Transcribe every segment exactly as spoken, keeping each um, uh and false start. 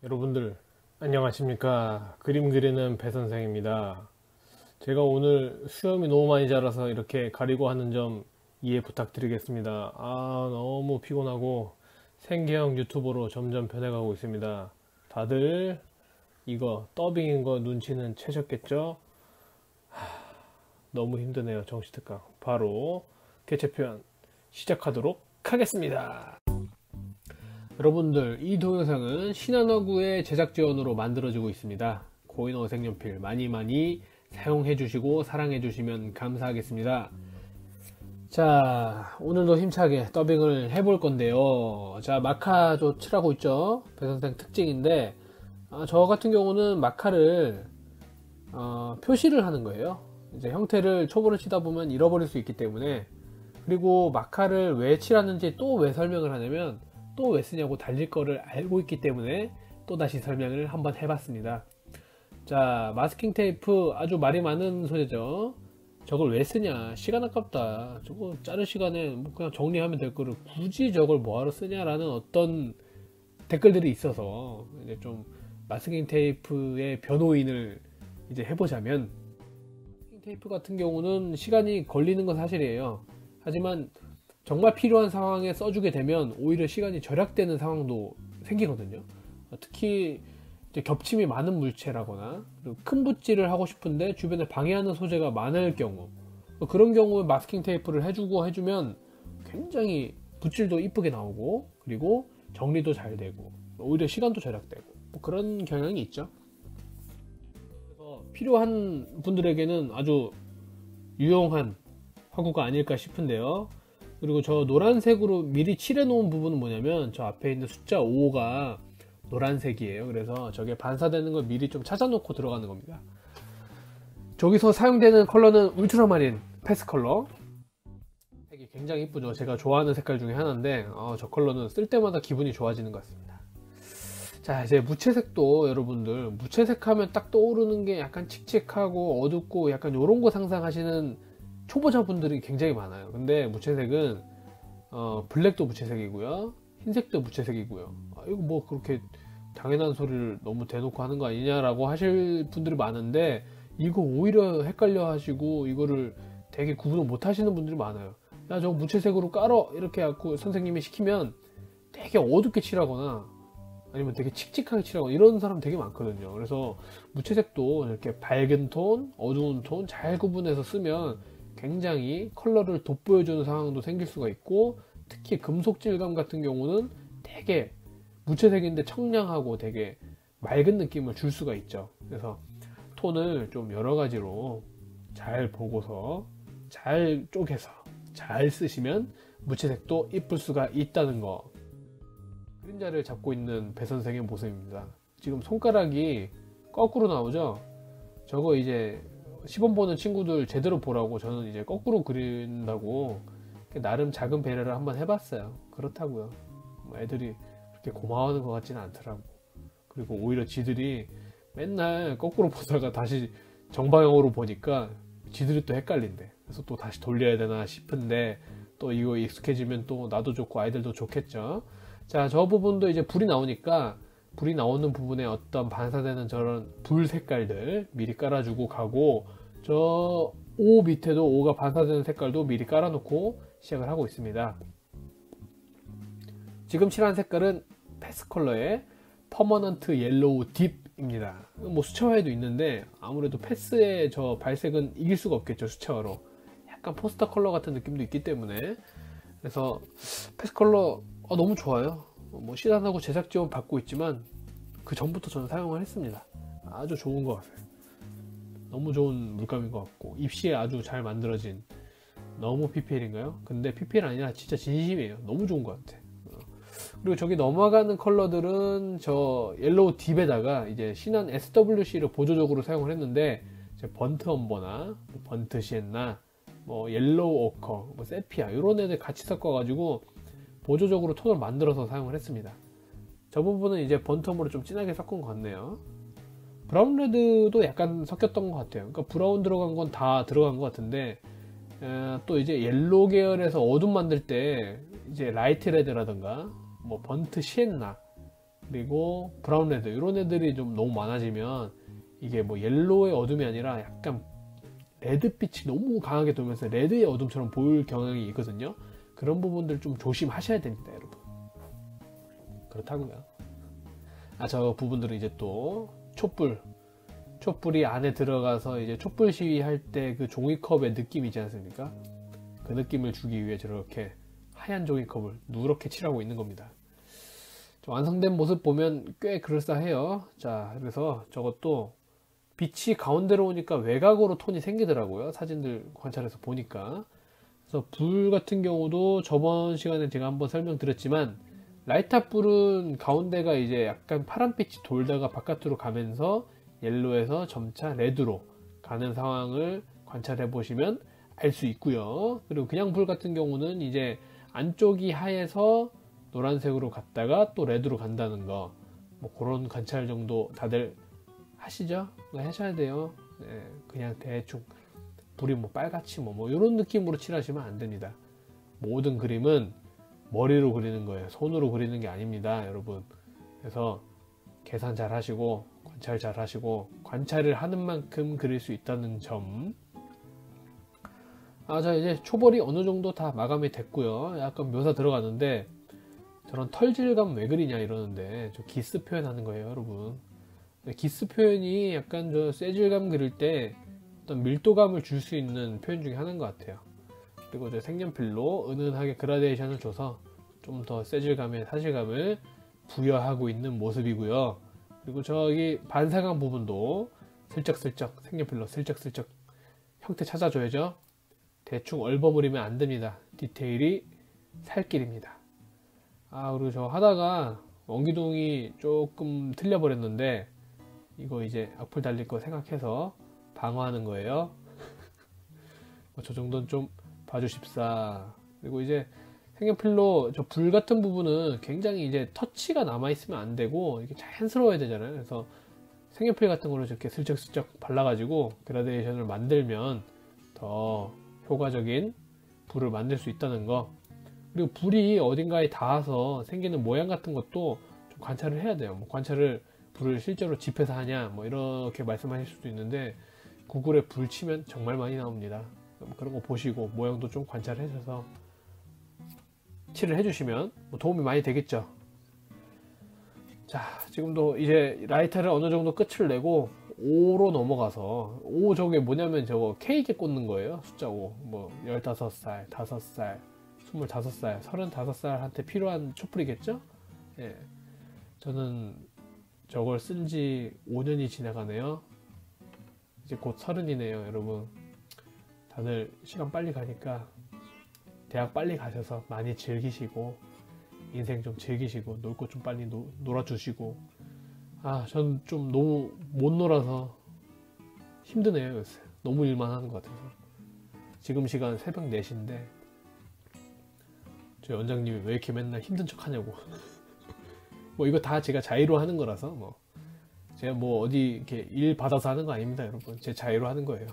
여러분들 안녕하십니까. 그림 그리는 배 선생입니다. 제가 오늘 수염이 너무 많이 자라서 이렇게 가리고 하는 점 이해 부탁드리겠습니다. 아, 너무 피곤하고 생계형 유튜버로 점점 변해가고 있습니다. 다들 이거 더빙인 거 눈치는 채셨겠죠? 하, 너무 힘드네요. 정시특강. 바로 개체표현 시작하도록 하겠습니다. 여러분들, 이 동영상은 신한어구의 제작 지원으로 만들어지고 있습니다. 고인어 색연필 많이 많이 사용해 주시고 사랑해 주시면 감사하겠습니다. 자, 오늘도 힘차게 더빙을 해볼 건데요. 자, 마카도 칠하고 있죠. 배선생 특징인데, 아, 저 같은 경우는 마카를 어, 표시를 하는 거예요. 이제 형태를 초보를 치다 보면 잃어버릴 수 있기 때문에. 그리고 마카를 왜 칠하는지 또 왜 설명을 하냐면, 또 왜 쓰냐고 달릴 거를 알고 있기 때문에 또 다시 설명을 한번 해봤습니다. 자, 마스킹 테이프 아주 말이 많은 소재죠. 저걸 왜 쓰냐, 시간 아깝다, 저거 자를 시간에 뭐 그냥 정리하면 될 거를 굳이 저걸 뭐하러 쓰냐라는 어떤 댓글들이 있어서 이제 좀 마스킹 테이프의 변호인을 이제 해보자면, 마스킹 테이프 같은 경우는 시간이 걸리는 건 사실이에요. 하지만 정말 필요한 상황에 써주게 되면 오히려 시간이 절약되는 상황도 생기거든요. 특히 이제 겹침이 많은 물체라거나 그리고 큰 붓질을 하고 싶은데 주변에 방해하는 소재가 많을 경우, 그런 경우에 마스킹 테이프를 해주고 해주면 굉장히 붓질도 이쁘게 나오고 그리고 정리도 잘 되고 오히려 시간도 절약되고 뭐 그런 경향이 있죠. 그래서 필요한 분들에게는 아주 유용한 화구가 아닐까 싶은데요. 그리고 저 노란색으로 미리 칠해 놓은 부분은 뭐냐면, 저 앞에 있는 숫자 오가 노란색이에요. 그래서 저게 반사되는 걸 미리 좀 찾아 놓고 들어가는 겁니다. 저기서 사용되는 컬러는 울트라마린 패스 컬러, 색이 굉장히 이쁘죠. 제가 좋아하는 색깔 중에 하나인데 어, 저 컬러는 쓸 때마다 기분이 좋아지는 것 같습니다. 자, 이제 무채색도 여러분들, 무채색 하면 딱 떠오르는 게 약간 칙칙하고 어둡고 약간 요런 거 상상하시는 초보자분들이 굉장히 많아요. 근데 무채색은 어, 블랙도 무채색이고요, 흰색도 무채색이고요. 아, 이거 뭐 그렇게 당연한 소리를 너무 대놓고 하는 거 아니냐라고 하실 분들이 많은데, 이거 오히려 헷갈려 하시고 이거를 되게 구분을 못 하시는 분들이 많아요. 야, 저거 무채색으로 깔어 이렇게 해갖고 선생님이 시키면 되게 어둡게 칠하거나 아니면 되게 칙칙하게 칠하거나 이런 사람 되게 많거든요. 그래서 무채색도 이렇게 밝은 톤, 어두운 톤 잘 구분해서 쓰면 굉장히 컬러를 돋보여주는 상황도 생길 수가 있고, 특히 금속 질감 같은 경우는 되게 무채색인데 청량하고 되게 맑은 느낌을 줄 수가 있죠. 그래서 톤을 좀 여러 가지로 잘 보고서 잘 쪼개서 잘 쓰시면 무채색도 이쁠 수가 있다는 거. 그림자를 잡고 있는 배 선생의 모습입니다. 지금 손가락이 거꾸로 나오죠. 저거 이제 시범 보는 친구들 제대로 보라고 저는 이제 거꾸로 그린다고 나름 작은 배려를 한번 해봤어요. 그렇다고요. 뭐 애들이 그렇게 고마워하는 것 같지는 않더라고. 그리고 오히려 지들이 맨날 거꾸로 보다가 다시 정방향으로 보니까 지들이 또 헷갈린대. 그래서 또 다시 돌려야 되나 싶은데, 또 이거 익숙해지면 또 나도 좋고 아이들도 좋겠죠. 자, 저 부분도 이제 불이 나오니까 불이 나오는 부분에 어떤 반사되는 저런 불 색깔들 미리 깔아주고 가고, 저 오 밑에도 오가 반사되는 색깔도 미리 깔아놓고 시작을 하고 있습니다. 지금 칠한 색깔은 패스 컬러의 퍼머넌트 옐로우 딥입니다. 뭐 수채화에도 있는데 아무래도 패스의 저 발색은 이길 수가 없겠죠. 수채화로 약간 포스터 컬러 같은 느낌도 있기 때문에. 그래서 패스 컬러 어, 너무 좋아요. 뭐 시단하고 제작 지원 받고 있지만 그 전부터 저는 사용을 했습니다. 아주 좋은 것 같아요. 너무 좋은 물감인 것 같고, 입시에 아주 잘 만들어진, 너무 피피엘인가요? 근데 피피엘 아니라 진짜 진심이에요. 너무 좋은 것 같아. 그리고 저기 넘어가는 컬러들은 저 옐로우 딥에다가 이제 신한 에스더블유씨를 보조적으로 사용을 했는데, 번트 엄버나 번트 시엔나, 뭐 옐로우 오커, 뭐 세피아 이런 애들 같이 섞어가지고 보조적으로 톤을 만들어서 사용을 했습니다. 저 부분은 이제 번트 엄버를 좀 진하게 섞은 것 같네요. 브라운 레드도 약간 섞였던 것 같아요. 그러니까 브라운 들어간 건 다 들어간 것 같은데, 에, 또 이제 옐로우 계열에서 어둠 만들 때 이제 라이트 레드라든가 뭐 번트 시엔나 그리고 브라운 레드 이런 애들이 좀 너무 많아지면 이게 뭐 옐로우의 어둠이 아니라 약간 레드빛이 너무 강하게 돌면서 레드의 어둠처럼 보일 경향이 있거든요. 그런 부분들 좀 조심하셔야 됩니다, 여러분. 그렇다고요. 아, 저 부분들은 이제 또 촛불 촛불이 안에 들어가서 이제 촛불 시위할 때 그 종이컵의 느낌이지 않습니까? 그 느낌을 주기 위해 저렇게 하얀 종이컵을 누렇게 칠하고 있는 겁니다. 완성된 모습 보면 꽤 그럴싸해요. 자, 그래서 저것도 빛이 가운데로 오니까 외곽으로 톤이 생기더라고요. 사진들 관찰해서 보니까. 그래서 불 같은 경우도 저번 시간에 제가 한번 설명드렸지만 라이트업 불은 가운데가 이제 약간 파란빛이 돌다가 바깥으로 가면서 옐로에서 점차 레드로 가는 상황을 관찰해 보시면 알 수 있고요. 그리고 그냥 불 같은 경우는 이제 안쪽이 하얘서 노란색으로 갔다가 또 레드로 간다는 거, 뭐 그런 관찰 정도 다들 하시죠? 하셔야 돼요. 네, 그냥 대충 불이 뭐 빨갛지 뭐, 뭐 이런 느낌으로 칠하시면 안 됩니다. 모든 그림은 머리로 그리는 거예요. 손으로 그리는 게 아닙니다, 여러분. 그래서 계산 잘 하시고 관찰 잘 하시고 관찰을 하는 만큼 그릴 수 있다는 점. 아, 자, 이제 초벌이 어느 정도 다 마감이 됐고요. 약간 묘사 들어가는데 저런 털질감 왜 그리냐 이러는데 저 기스 표현하는 거예요, 여러분. 기스 표현이 약간 저 쇠질감 그릴 때 어떤 밀도감을 줄 수 있는 표현 중에 하나인 것 같아요. 그리고 저 색연필로 은은하게 그라데이션을 줘서 좀 더 쇠질감의 사실감을 부여하고 있는 모습이고요. 그리고 저기 반사각 부분도 슬쩍슬쩍 색연필로 슬쩍슬쩍 형태 찾아줘야죠. 대충 얼버무리면 안 됩니다. 디테일이 살 길입니다. 아, 그리고 저 하다가 원기둥이 조금 틀려 버렸는데 이거 이제 악플 달릴 거 생각해서 방어하는 거예요. 저 정도는 좀 봐주십사. 그리고 이제 색연필로 저 불 같은 부분은 굉장히 이제 터치가 남아있으면 안 되고 이렇게 자연스러워야 되잖아요. 그래서 색연필 같은 걸로 이렇게 슬쩍슬쩍 발라가지고 그라데이션을 만들면 더 효과적인 불을 만들 수 있다는 거. 그리고 불이 어딘가에 닿아서 생기는 모양 같은 것도 좀 관찰을 해야 돼요. 뭐 관찰을 불을 실제로 집에서 하냐 뭐 이렇게 말씀하실 수도 있는데 구글에 불 치면 정말 많이 나옵니다. 그런 거 보시고 모양도 좀 관찰해 주셔서 칠을 해주시면 뭐 도움이 많이 되겠죠. 자, 지금도 이제 라이터를 어느 정도 끝을 내고 오로 넘어가서, 오 저게 뭐냐면 저거 케이크에 꽂는 거예요. 숫자 오. 뭐 열다섯 살, 다섯 살, 스물다섯 살, 서른다섯 살한테 필요한 촛불이겠죠? 예. 저는 저걸 쓴 지 오 년이 지나가네요. 이제 곧 서른이네요, 여러분. 다들 시간 빨리 가니까 대학 빨리 가셔서 많이 즐기시고 인생 좀 즐기시고 놀 거 좀 빨리 노, 놀아주시고. 아, 전 좀 너무 못 놀아서 힘드네요, 요새. 너무 일만 하는 것 같아서. 지금 시간 새벽 네 시인데 저희 원장님이 왜 이렇게 맨날 힘든 척 하냐고. 뭐 이거 다 제가 자의로 하는 거라서 뭐 제가 뭐 어디 이렇게 일 받아서 하는 거 아닙니다, 여러분. 제 자의로 하는 거예요.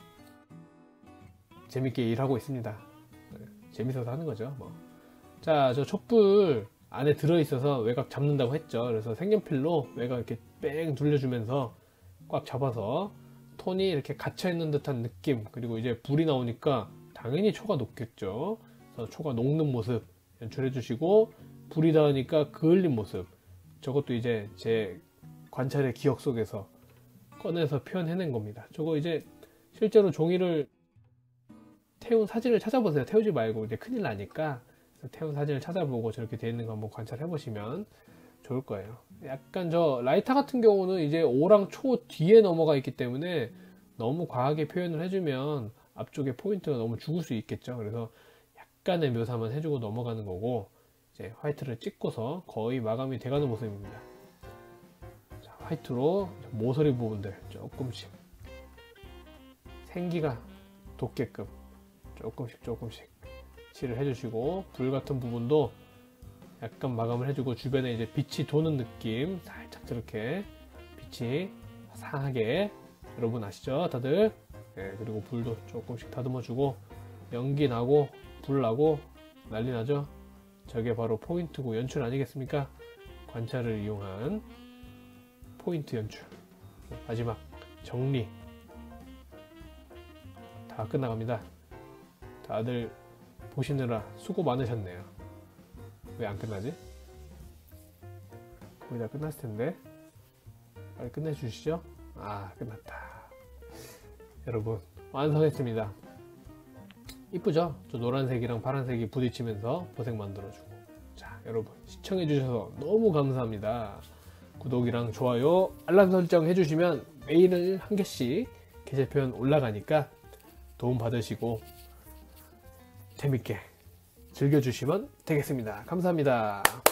재밌게 일하고 있습니다. 재밌어서 하는 거죠, 뭐. 자, 저 촛불 안에 들어있어서 외곽 잡는다고 했죠. 그래서 색연필로 외곽 이렇게 뺑 둘려주면서 꽉 잡아서 톤이 이렇게 갇혀있는 듯한 느낌, 그리고 이제 불이 나오니까 당연히 초가 녹겠죠. 그래서 초가 녹는 모습 연출해 주시고, 불이 닿으니까 그을린 모습, 저것도 이제 제 관찰의 기억 속에서 꺼내서 표현해낸 겁니다. 저거 이제 실제로 종이를 태운 사진을 찾아보세요. 태우지 말고, 이제 큰일 나니까 태운 사진을 찾아보고 저렇게 되어 있는 거 한번 관찰해 보시면 좋을 거예요. 약간 저 라이터 같은 경우는 이제 오랑 초 뒤에 넘어가 있기 때문에 너무 과하게 표현을 해주면 앞쪽에 포인트가 너무 죽을 수 있겠죠. 그래서 약간의 묘사만 해주고 넘어가는 거고, 이제 화이트를 찍고서 거의 마감이 돼가는 모습입니다. 자, 화이트로 모서리 부분들 조금씩 생기가 돋게끔 조금씩 조금씩 칠을 해주시고, 불 같은 부분도 약간 마감을 해주고 주변에 이제 빛이 도는 느낌 살짝 저렇게 빛이 상하게, 여러분 아시죠 다들? 네, 그리고 불도 조금씩 다듬어주고 연기 나고 불 나고 난리 나죠. 저게 바로 포인트고 연출 아니겠습니까? 관찰을 이용한 포인트 연출, 마지막 정리 다 끝나갑니다. 다들 보시느라 수고 많으셨네요. 왜 안 끝나지? 거의 다 끝났을 텐데 빨리 끝내주시죠. 아, 끝났다. 여러분, 완성했습니다. 이쁘죠? 저 노란색이랑 파란색이 부딪히면서 보색 만들어주고. 자, 여러분 시청해주셔서 너무 감사합니다. 구독이랑 좋아요, 알람 설정 해주시면 매일 한 개씩 게시편 올라가니까 도움 받으시고 재밌게 즐겨주시면 되겠습니다. 감사합니다.